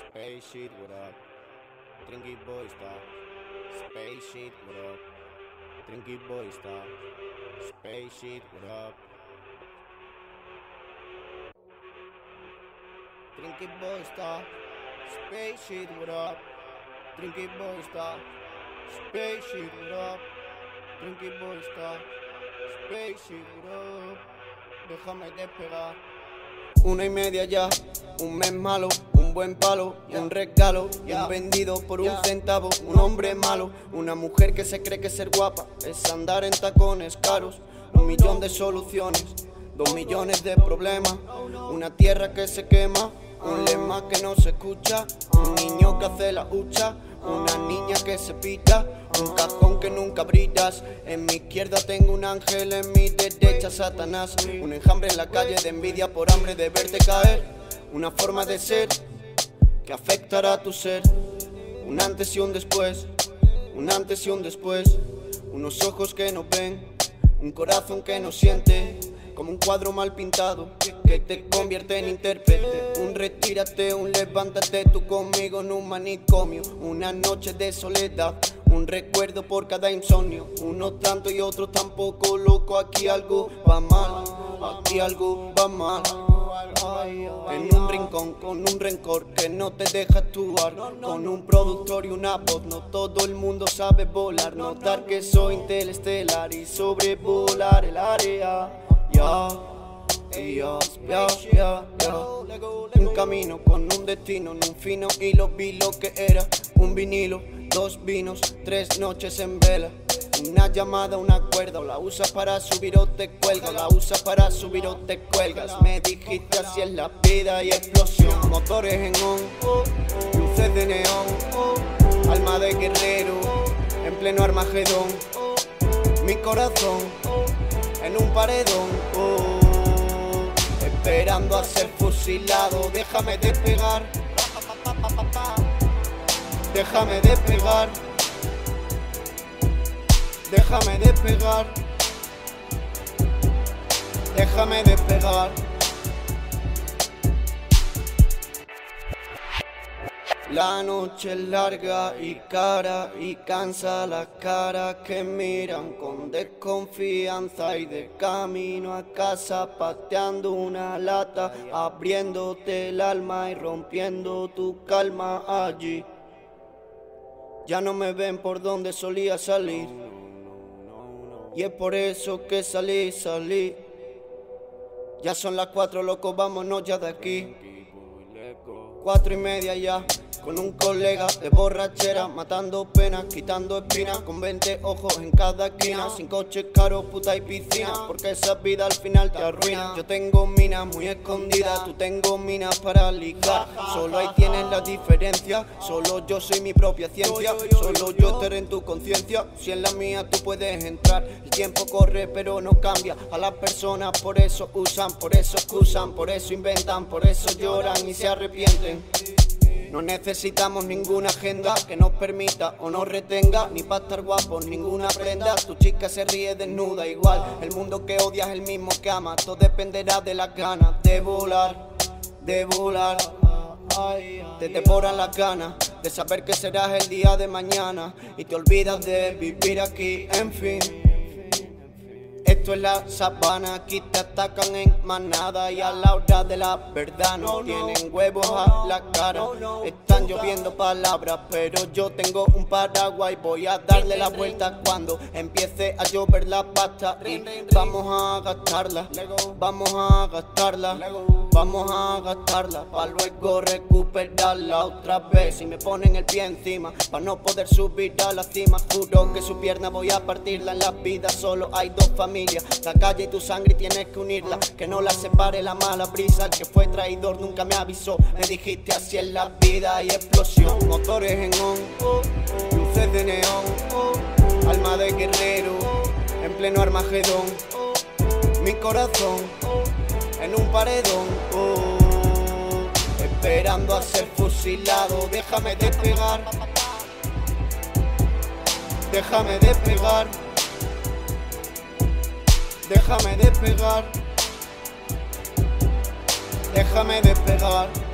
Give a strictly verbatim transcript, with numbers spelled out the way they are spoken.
Space shit, what up? Trinky boy style. Space shit, what up? Trinky boy style. Space shit, what up? Trinky boy style. Space shit, what up? Trinky boy style. Space shit, what up? Trinky boy style. Space shit, what up? Déjame despegar. Una y media ya, un mes malo, un buen palo, un regalo, un vendido por un centavo, un hombre malo, una mujer que se cree que ser guapa es andar en tacones caros, un millón de soluciones, dos millones de problemas, una tierra que se quema, un lema que no se escucha, un niño que hace la hucha, una niña que se pita, un cajón que nunca brillas. En mi izquierda tengo un ángel, en mi derecha Satanás. Un enjambre en la calle de envidia por hambre de verte caer. Una forma de ser que afectará a tu ser. Un antes y un después, un antes y un después. Unos ojos que no ven, un corazón que no siente. Como un cuadro mal pintado que te convierte en intérprete. Un retírate, un levántate, tú conmigo en un manicomio. Una noche de soledad, un recuerdo por cada insomnio. Uno tanto y otro tampoco, loco, aquí algo va mal. Aquí algo va mal. En un rincón con un rencor que no te deja actuar. Con un productor y una voz, no todo el mundo sabe volar. Notar que soy interestelar y sobrevolar el área. Ya, ya, ya, ya, ya. Un camino con un destino, en un fino hilo vi lo que era. Un vinilo, dos vinos, tres noches en vela. Una llamada, una cuerda, o la usas para subir o te cuelgas, o la usas para subir o te cuelgas. Me dijiste así es la vida y explosión. Motores en on, luces de neón, alma de guerrero, en pleno Armagedón. Mi corazón en un paredón, oh, esperando a ser fusilado. Déjame despegar, déjame despegar, déjame despegar, déjame despegar. La noche es larga y cara y cansa las caras que miran con desconfianza y de camino a casa pateando una lata, abriéndote el alma y rompiendo tu calma allí. Ya no me ven por donde solía salir y es por eso que salí, salí. Ya son las cuatro, loco, vámonos ya de aquí. Cuatro y media ya. Con un colega de borrachera, matando penas, quitando espinas, con veinte ojos en cada esquina, sin coches caros, puta y piscina, porque esa vida al final te arruina. Yo tengo minas muy escondidas, tú tengo minas para ligar. Solo ahí tienes la diferencia, solo yo soy mi propia ciencia. Solo yo estaré en tu conciencia, si en la mía tú puedes entrar. El tiempo corre pero no cambia a las personas, por eso usan, por eso excusan, por eso inventan, por eso lloran y se arrepienten. No necesitamos ninguna agenda que nos permita o nos retenga, ni para estar guapos, ninguna prenda. Tu chica se ríe desnuda igual, el mundo que odias es el mismo que amas. Todo dependerá de las ganas de volar, de volar. Te devoran las ganas de saber que serás el día de mañana y te olvidas de vivir aquí, en fin. Esto es la sabana, aquí te atacan en manada y a la hora de la verdad no tienen huevos a la cara. Están lloviendo palabras, pero yo tengo un paraguas y voy a darle la vuelta cuando empiece a llover la pasta. Y vamos a gastarla, vamos a gastarla, vamos a gastarla, pa' luego recuperarla otra vez. Si me ponen el pie encima, para no poder subir a la cima, juro que su pierna voy a partirla. En la vida solo hay dos familias, la calle y tu sangre, tienes que unirla, que no la separe la mala brisa. El que fue traidor nunca me avisó, me dijiste así es la vida y explosión. Motores en on, luces de neón, alma de guerrero, en pleno Armagedón. Mi corazón en un paredón, oh, esperando a ser fusilado. Déjame despegar, déjame despegar, déjame despegar, déjame despegar.